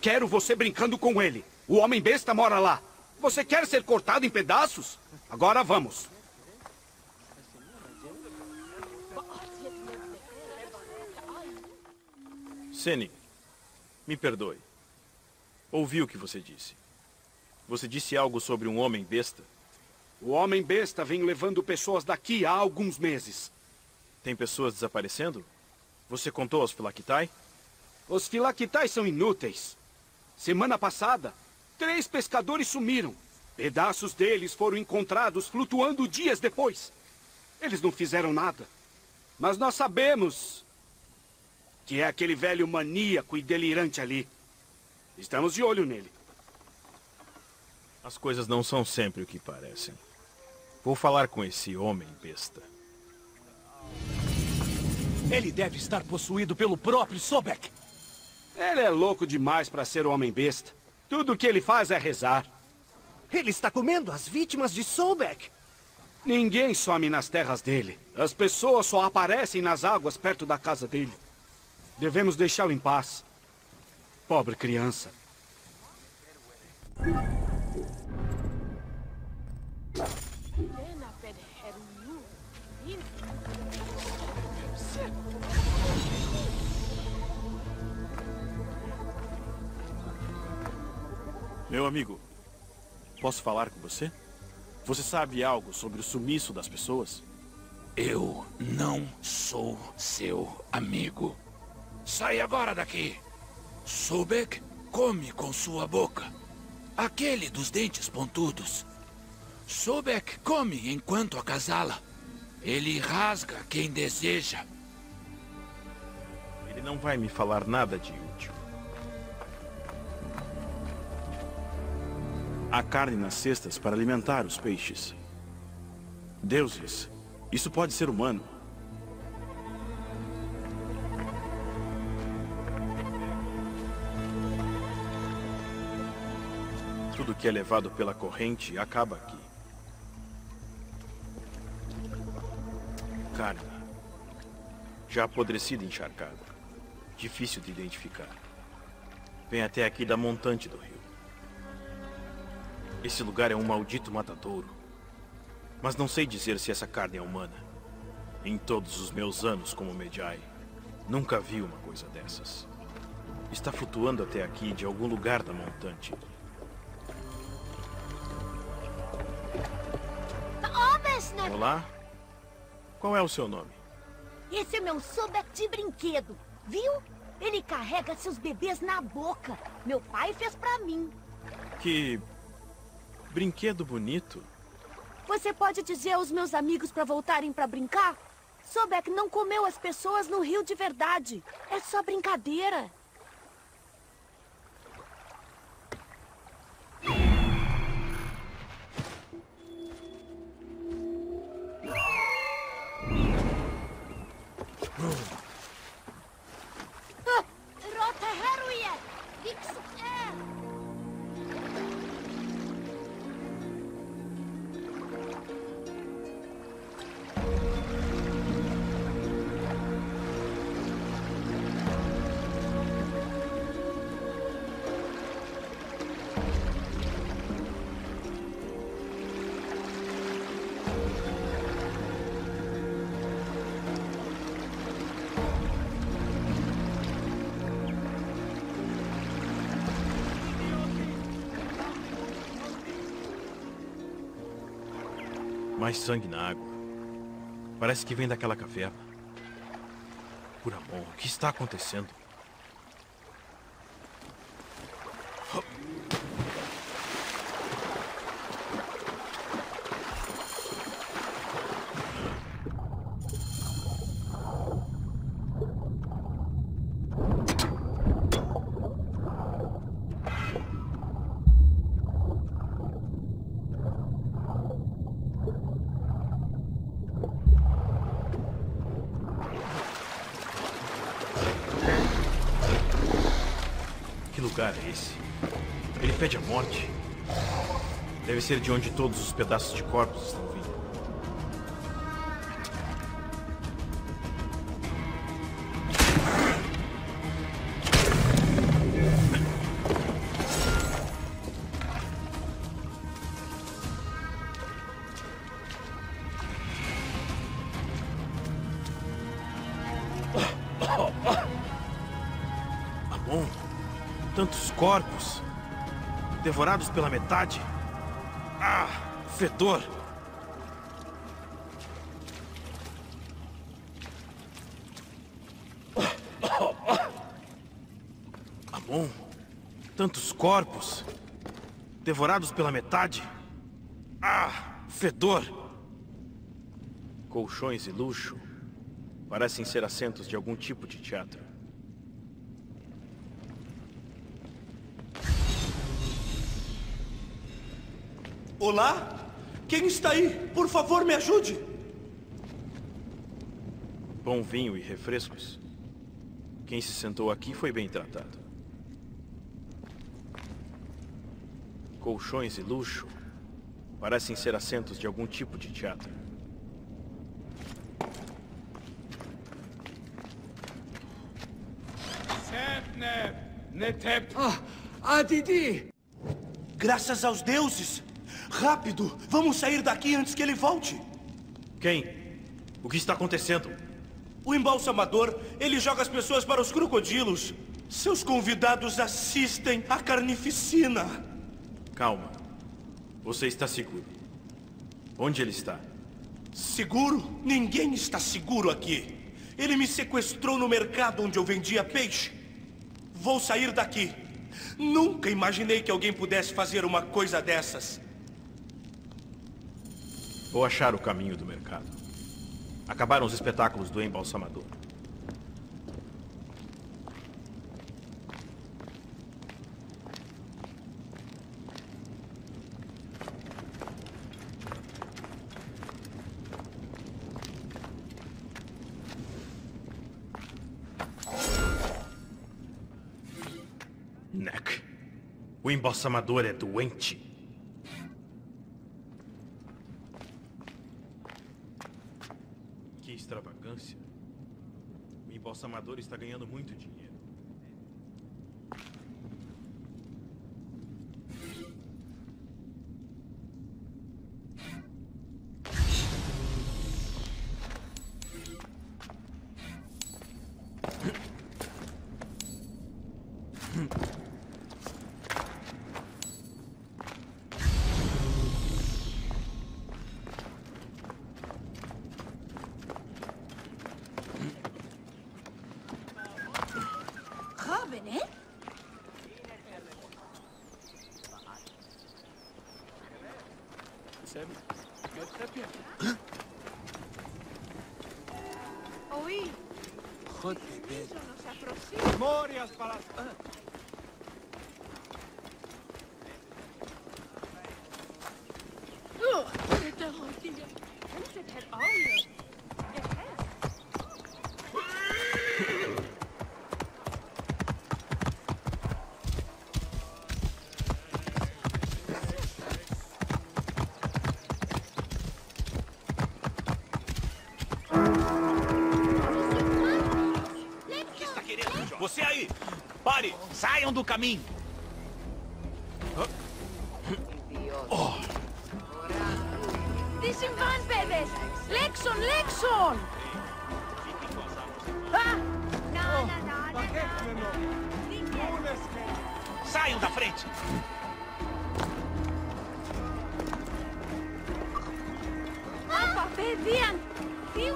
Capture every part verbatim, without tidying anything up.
quero você brincando com ele. O Homem-Besta mora lá. Você quer ser cortado em pedaços? Agora vamos. Seni, me perdoe. Ouvi o que você disse. Você disse algo sobre um Homem-Besta? O Homem-Besta vem levando pessoas daqui há alguns meses. Tem pessoas desaparecendo? Você contou aos Filactai? Os Filactai são inúteis. Semana passada, três pescadores sumiram. Pedaços deles foram encontrados flutuando dias depois. Eles não fizeram nada. Mas nós sabemos que é aquele velho maníaco e delirante ali. Estamos de olho nele. As coisas não são sempre o que parecem. Vou falar com esse Homem-Besta. Ele deve estar possuído pelo próprio Sobek. Ele é louco demais para ser o Homem-Besta. Tudo o que ele faz é rezar. Ele está comendo as vítimas de Sobek. Ninguém some nas terras dele. As pessoas só aparecem nas águas perto da casa dele. Devemos deixá-lo em paz. Pobre criança. Meu amigo, posso falar com você? Você sabe algo sobre o sumiço das pessoas? Eu não sou seu amigo. Sai agora daqui. Sobek come com sua boca. Aquele dos dentes pontudos. Sobek come enquanto acasala. Ele rasga quem deseja. Ele não vai me falar nada de útil. Há carne nas cestas para alimentar os peixes. Deuses, isso pode ser humano. Tudo que é levado pela corrente acaba aqui. Carne. Já apodrecida e encharcada. Difícil de identificar. Vem até aqui da montante do rio. Esse lugar é um maldito matadouro. Mas não sei dizer se essa carne é humana. Em todos os meus anos como Medjay, nunca vi uma coisa dessas. Está flutuando até aqui de algum lugar da montante. Olá? Qual é o seu nome? Esse é meu Sobek de brinquedo, viu? Ele carrega seus bebês na boca. Meu pai fez pra mim. Que brinquedo bonito. Você pode dizer aos meus amigos pra voltarem pra brincar? Sobek não comeu as pessoas no rio de verdade. É só brincadeira. Mais sangue na água. Parece que vem daquela caverna. Por amor, o que está acontecendo? Que lugar é esse? Ele pede a morte. Deve ser de onde todos os pedaços de corpos estão vindo. Tantos corpos, devorados pela metade. Ah, fedor! Amon, tantos corpos, devorados pela metade. Ah, fedor! Colchões e luxo parecem ser assentos de algum tipo de teatro. Olá? Quem está aí? Por favor, me ajude! Bom vinho e refrescos. Quem se sentou aqui foi bem tratado. Colchões e luxo parecem ser assentos de algum tipo de teatro. Ah, ah, Didi! Graças aos deuses! Rápido! Vamos sair daqui antes que ele volte! Quem? O que está acontecendo? O embalsamador, ele joga as pessoas para os crocodilos. Seus convidados assistem à carnificina. Calma. Você está seguro. Onde ele está? Seguro? Ninguém está seguro aqui. Ele me sequestrou no mercado onde eu vendia peixe. Vou sair daqui. Nunca imaginei que alguém pudesse fazer uma coisa dessas. Vou achar o caminho do mercado. Acabaram os espetáculos do embalsamador. Neck. O embalsamador é doente. Que extravagância. O embalsamador está ganhando muito dinheiro. Oui. Memórias para... Você aí! Pare! Saiam do caminho! Disembarque, bebês! Lexon, Lexon! Ah! Não, não, não, não. Saiam da frente! Ah, papel, bien! Viu?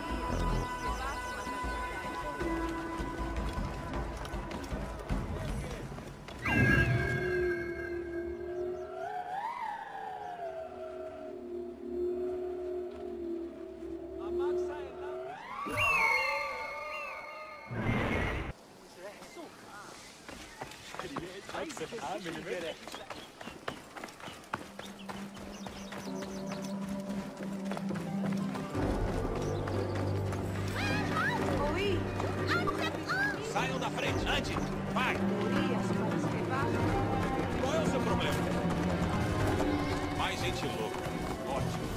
Oui. Saiam da frente! Ande! Vai! Qual é o seu problema? Mais gente louca. Ótimo.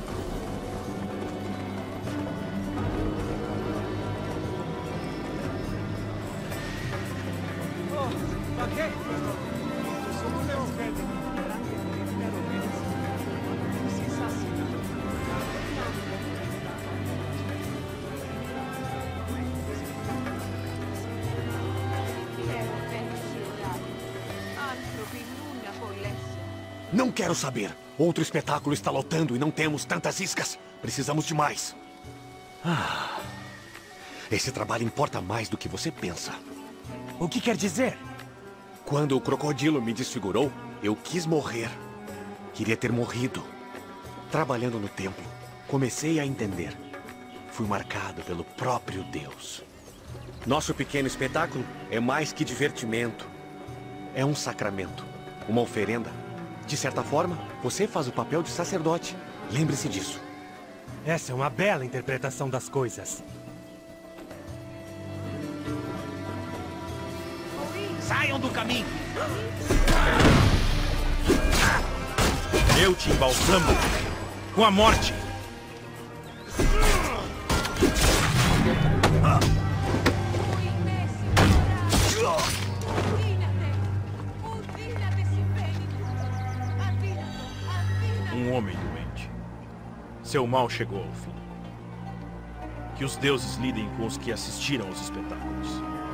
Não quero saber. Outro espetáculo está lotando e não temos tantas iscas. Precisamos de mais. Ah, esse trabalho importa mais do que você pensa. O que quer dizer? Quando o crocodilo me desfigurou, eu quis morrer. Queria ter morrido. Trabalhando no templo, comecei a entender. Fui marcado pelo próprio Deus. Nosso pequeno espetáculo é mais que divertimento. É um sacramento, uma oferenda. De certa forma, você faz o papel de sacerdote. Lembre-se disso. Essa é uma bela interpretação das coisas. Saiam do caminho! Eu te embalsamo com a morte! Um homem doente. Seu mal chegou ao fim. Que os deuses lidem com os que assistiram aos espetáculos.